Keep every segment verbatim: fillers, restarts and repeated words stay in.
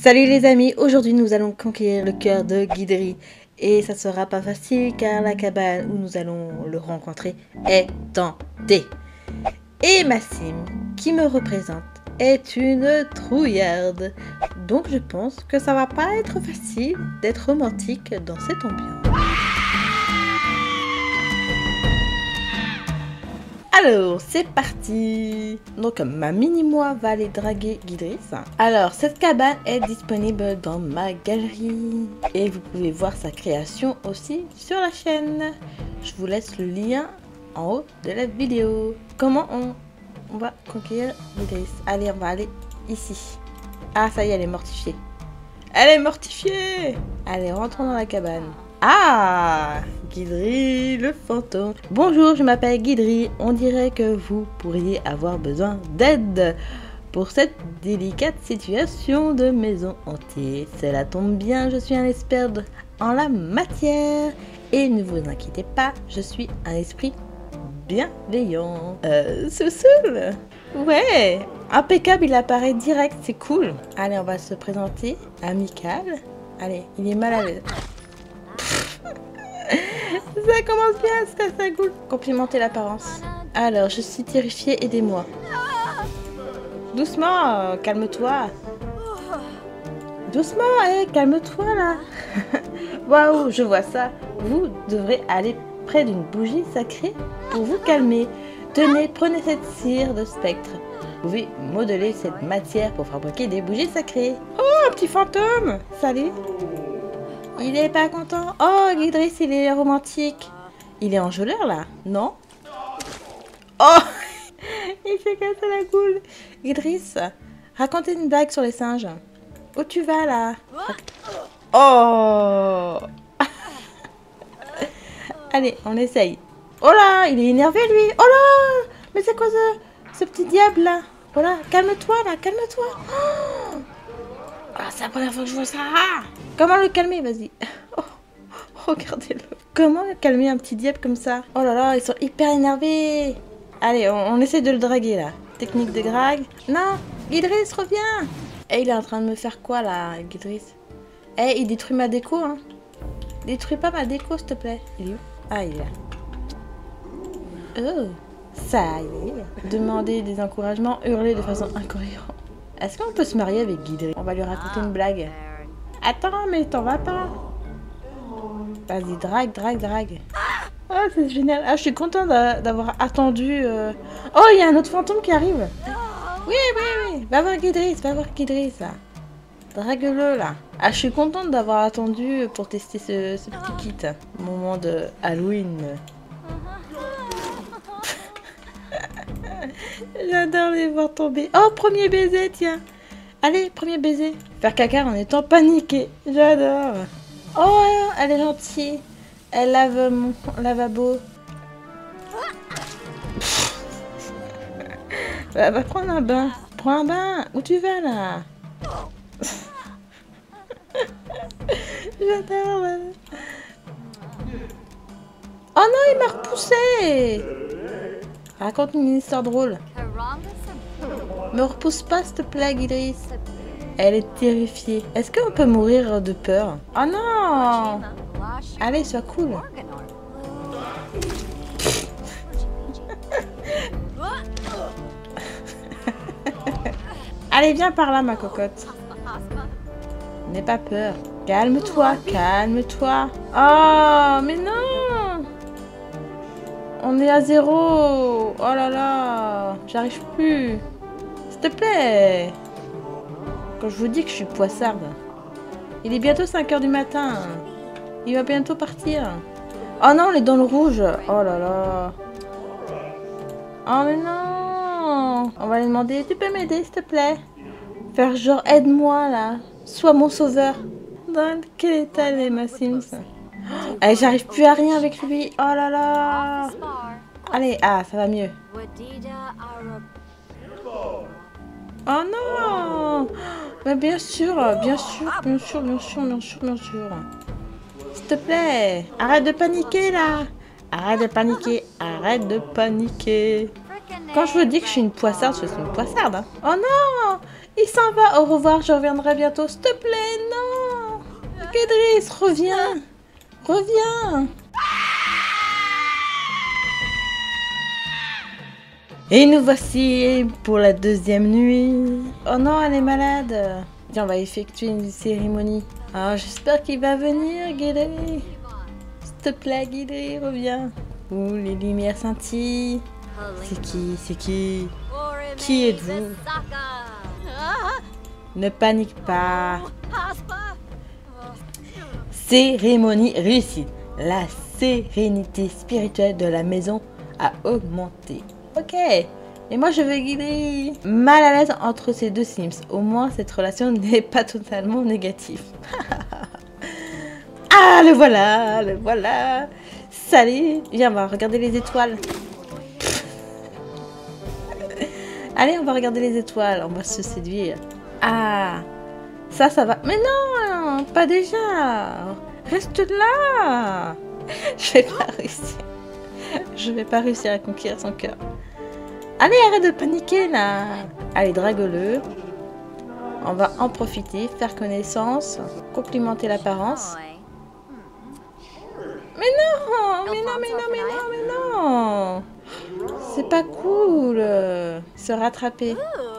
Salut les amis, aujourd'hui nous allons conquérir le cœur de Guidry. Et ça sera pas facile car la cabane où nous allons le rencontrer est tentée. Et Massim, qui me représente, est une trouillarde. Donc je pense que ça va pas être facile d'être romantique dans cette ambiance. Alors, c'est parti. Donc, ma mini-moi va aller draguer Guidry. Alors, cette cabane est disponible dans ma galerie. Et vous pouvez voir sa création aussi sur la chaîne. Je vous laisse le lien en haut de la vidéo. Comment on, on va conquérir Guidry? Allez, on va aller ici. Ah, ça y est, elle est mortifiée. Elle est mortifiée. Allez, rentrons dans la cabane. Ah, Guidry, le fantôme. Bonjour, je m'appelle Guidry. On dirait que vous pourriez avoir besoin d'aide pour cette délicate situation de maison hantée. Cela tombe bien, je suis un expert en la matière. Et ne vous inquiétez pas, je suis un esprit bienveillant. Euh, c'est seul. Ouais, impeccable, il apparaît direct, c'est cool. Allez, on va se présenter. Amical. Allez, il est mal à l'aise. Ça commence bien, ça, ça cool. Complimenter l'apparence. Alors, je suis terrifiée, aidez-moi. Doucement, euh, calme-toi. Doucement, hé, hey, calme-toi là. Waouh, je vois ça. Vous devrez aller près d'une bougie sacrée pour vous calmer. Tenez, prenez cette cire de spectre. Vous pouvez modeler cette matière pour fabriquer des bougies sacrées. Oh, un petit fantôme. Salut. Il est pas content. Oh, Guidry, il est romantique. Il est enjôleur là, non? Oh, il s'est cassé la goule. Guidry, racontez une blague sur les singes. Où tu vas là? Oh. Allez, on essaye. Oh là, il est énervé lui. Oh là, mais c'est quoi ce, ce petit diable là? Oh là, calme-toi là, calme-toi. Oh. Ah, c'est la première fois que je vois ça. Ah, comment le calmer? Vas-y. Oh, regardez-le. Comment calmer un petit diable comme ça? Oh là là, ils sont hyper énervés. Allez, on, on essaie de le draguer là. Technique de drague. Non, Guidry, reviens. Eh, il est en train de me faire quoi là, Guidry? Eh, il détruit ma déco, hein. Détruis pas ma déco, s'il te plaît. Il est où? Ah, il est là. Oh, ça y est. Demander des encouragements, hurler de façon incohérente. Est-ce qu'on peut se marier avec Guidry? On va lui raconter une blague. Attends, mais t'en vas pas. Vas-y, drague, drague, drague. Oh, c'est génial. Ah, je suis contente d'avoir attendu. Euh... Oh, il y a un autre fantôme qui arrive. Oui, oui, oui. Va voir Guidry, va voir Guidry, ça. Drague-le, là. Ah, je suis contente d'avoir attendu pour tester ce, ce petit kit. Moment de Halloween. J'adore les voir tomber. Oh, premier baiser, tiens. Allez, premier baiser. Faire caca en étant paniqué. J'adore. Oh, elle est gentille. Elle lave mon lavabo. Va, va prendre un bain. Prends un bain. Où tu vas, là? J'adore. Oh non, il m'a repoussé. Raconte une histoire drôle. Me repousse pas, s'il te plaît, Guidry. Elle est terrifiée. Est-ce qu'on peut mourir de peur? Oh non! Allez, sois cool. Allez, viens par là, ma cocotte. N'aie pas peur. Calme-toi, calme-toi. Oh, mais non! On est à zéro. Oh là là. J'arrive plus. S'il te plaît. Quand je vous dis que je suis poissarde. Il est bientôt cinq heures du matin. Il va bientôt partir. Oh non, on est dans le rouge. Oh là là. Oh mais non. On va lui demander, tu peux m'aider s'il te plaît? Faire genre, aide-moi là. Sois mon sauveur. Dans quel état elle est, ma Sims? Allez, j'arrive plus à rien avec lui. Oh là là. Allez, ah, ça va mieux. Oh non. Mais bien sûr, bien sûr, bien sûr, bien sûr, bien sûr, bien sûr. S'il te plaît, arrête de paniquer là. Arrête de paniquer, arrête de paniquer. Quand je vous dis que je suis une poissarde, je suis une poissarde. Hein. Oh non! Il s'en va. Au revoir, je reviendrai bientôt. S'il te plaît, non! Guidriss, reviens! Reviens! Et nous voici pour la deuxième nuit. Oh non, elle est malade. Viens, on va effectuer une cérémonie. Alors, j'espère qu'il va venir, Guidry. S'il te plaît, Guidry, reviens. Ouh, les lumières scintillent. C'est qui? C'est qui? Qui êtes-vous? Ne panique pas. Cérémonie réussie. La sérénité spirituelle de la maison a augmenté. Ok. Et moi, je veux Guidry. Mal à l'aise entre ces deux Sims. Au moins, cette relation n'est pas totalement négative. Ah, le voilà, le voilà. Salut. Viens, on va regarder les étoiles. Allez, on va regarder les étoiles. On va se séduire. Ah, ça, ça va. Mais non, pas déjà. Reste là. Je vais pas réussir. Je vais pas réussir à conquérir son cœur. Allez, arrête de paniquer là. Allez, drague-le. On va en profiter, faire connaissance, complimenter l'apparence. Mais non, mais non, mais non, mais non, mais non. C'est pas cool. Se rattraper.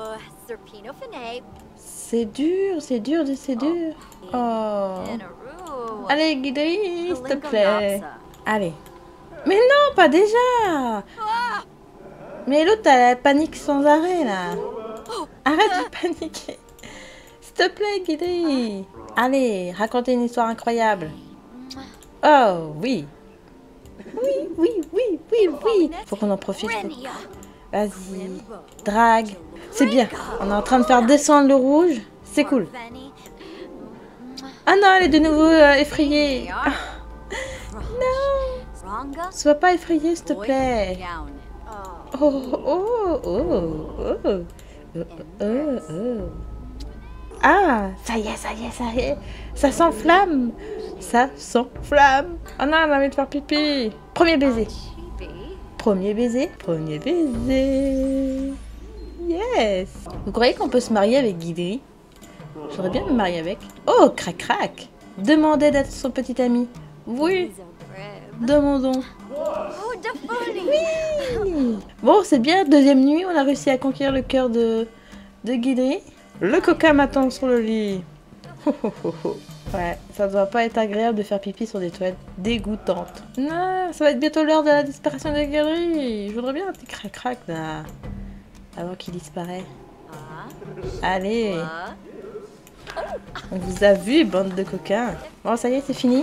C'est dur, c'est dur de séduire. Oh. Allez, Guidry, s'il te plaît. Allez. Mais non, pas déjà. Mais l'autre, elle panique sans arrêt, là. Arrête de paniquer. S'il te plaît, Guidry. Allez, racontez une histoire incroyable. Oh, oui. Oui, oui, oui, oui, oui. Faut qu'on en profite. Vas-y. Drague. C'est bien. On est en train de faire descendre le rouge. C'est cool. Ah non, elle est de nouveau euh, effrayée. Ah. Non. Sois pas effrayée, s'il te plaît. Oh, oh, oh, oh, oh, oh, oh, oh. Ah, ça y est, ça y est, ça y est. Ça s'enflamme. Ça s'enflamme. Oh non, elle a envie de faire pipi. Premier baiser. Premier baiser. Premier baiser. Yes. Vous croyez qu'on peut se marier avec Guidry? J'aurais bien me marier avec. Oh, crac crac. Demandez d'être son petit ami. Oui. Demandons. Oui. Bon, c'est bien. Deuxième nuit, on a réussi à conquérir le cœur de, de Guidry. Le coquin m'attend sur le lit. Oh, oh, oh, oh. Ouais, ça doit pas être agréable de faire pipi sur des toilettes dégoûtantes. Non, ça va être bientôt l'heure de la disparition de Guidry. Je voudrais bien un petit crac-crac là. Avant qu'il disparaît. Allez. On vous a vu, bande de coquins. Bon, ça y est, c'est fini.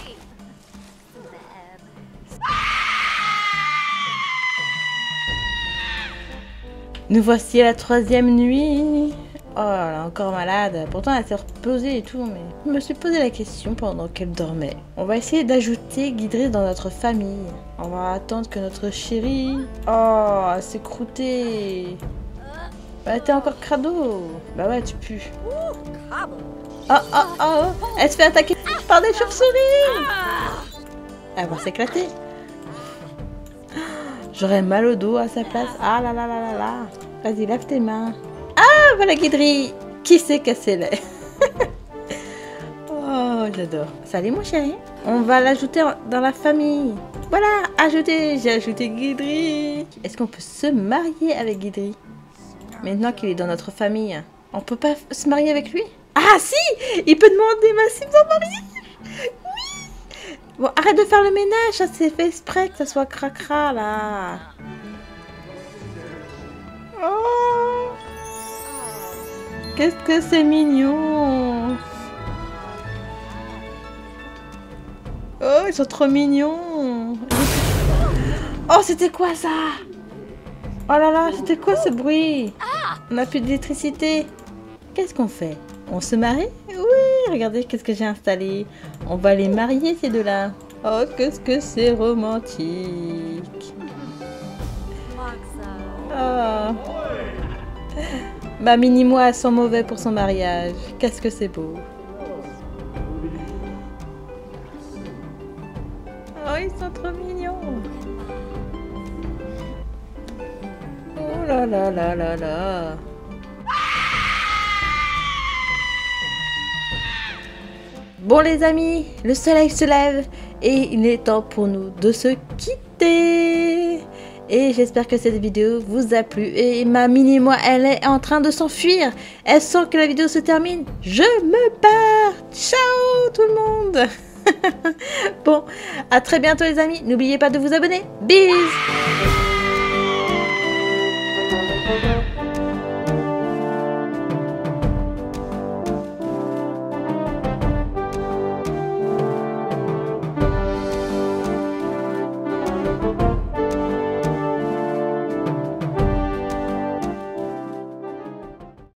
Nous voici à la troisième nuit. Oh, elle est encore malade. Pourtant, elle s'est reposée et tout, mais je me suis posé la question pendant qu'elle dormait. On va essayer d'ajouter Guidry dans notre famille. On va attendre que notre chérie... Oh, elle s'est croûtée. Bah, t'es encore crado. Bah ouais, tu pues. Oh, oh, oh. Elle se fait attaquer par des chauves-souris. Elle va s'éclater. J'aurais mal au dos à sa place. Ah là là là là là. Vas-y, lève tes mains. Ah, voilà Guidry. Qui sait casser lait? Oh, j'adore. Salut mon chéri. On va l'ajouter dans la famille. Voilà, ajouter. J'ai ajouté Guidry. Est-ce qu'on peut se marier avec Guidry? Maintenant qu'il est dans notre famille. On peut pas se marier avec lui? Ah si. Il peut demander Massif d'en marier. Oui. Bon, arrête de faire le ménage. Ça c'est fait exprès que ça soit cracra là. Oh. Qu'est-ce que c'est mignon. Oh, ils sont trop mignons. Oh, c'était quoi ça? Oh là là, c'était quoi ce bruit? On n'a plus d'électricité. Qu'est-ce qu'on fait? On se marie? Oui, regardez qu'est-ce que j'ai installé. On va les marier ces deux-là. Oh, qu'est-ce que c'est romantique. Oh. Bah, mini-moi, elles sont mauvais pour son mariage. Qu'est-ce que c'est beau. Oh, ils sont trop mignons. là là là là là. Bon les amis, le soleil se lève et il est temps pour nous de se quitter. Et j'espère que cette vidéo vous a plu. Et ma mini-moi, elle est en train de s'enfuir. Elle sent que la vidéo se termine. Je me pars. Ciao tout le monde. Bon, à très bientôt les amis. N'oubliez pas de vous abonner. Bisous.